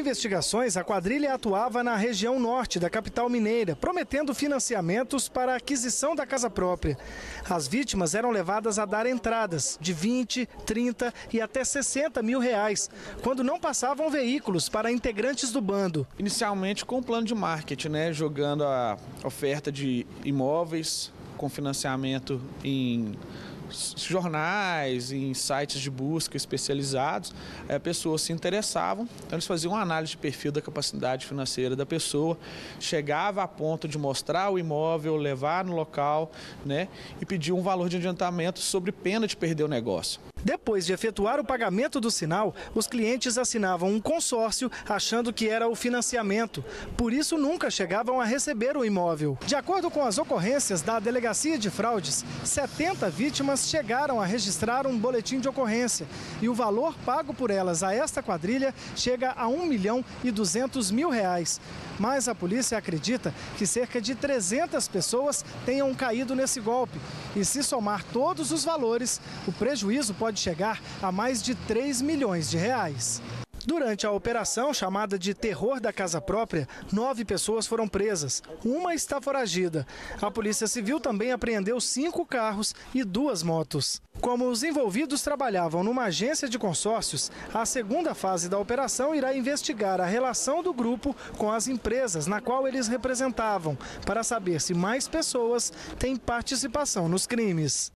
investigações, a quadrilha atuava na região norte da capital mineira, prometendo financiamentos para a aquisição da casa própria. As vítimas eram levadas a dar entradas de 20, 30 e até 60 mil reais, quando não passavam veículos para integrantes do bando. Inicialmente com um plano de marketing, jogando a oferta de imóveis com financiamento em jornais, em sites de busca especializados, pessoas se interessavam, então eles faziam uma análise de perfil da capacidade financeira da pessoa, chegava a ponto de mostrar o imóvel, levar no local, e pedir um valor de adiantamento sobre pena de perder o negócio. Depois de efetuar o pagamento do sinal, os clientes assinavam um consórcio achando que era o financiamento. Por isso, nunca chegavam a receber o imóvel. De acordo com as ocorrências da Delegacia de Fraudes, 70 vítimas chegaram a registrar um boletim de ocorrência. E o valor pago por elas a esta quadrilha chega a R$1.200.000. Mas a polícia acredita que cerca de 300 pessoas tenham caído nesse golpe. E se somar todos os valores, o prejuízo pode chegar a mais de R$3 milhões. Durante a operação, chamada de Terror da Casa Própria, 9 pessoas foram presas. Uma está foragida. A Polícia Civil também apreendeu 5 carros e 2 motos. Como os envolvidos trabalhavam numa agência de consórcios, a segunda fase da operação irá investigar a relação do grupo com as empresas na qual eles representavam, para saber se mais pessoas têm participação nos crimes.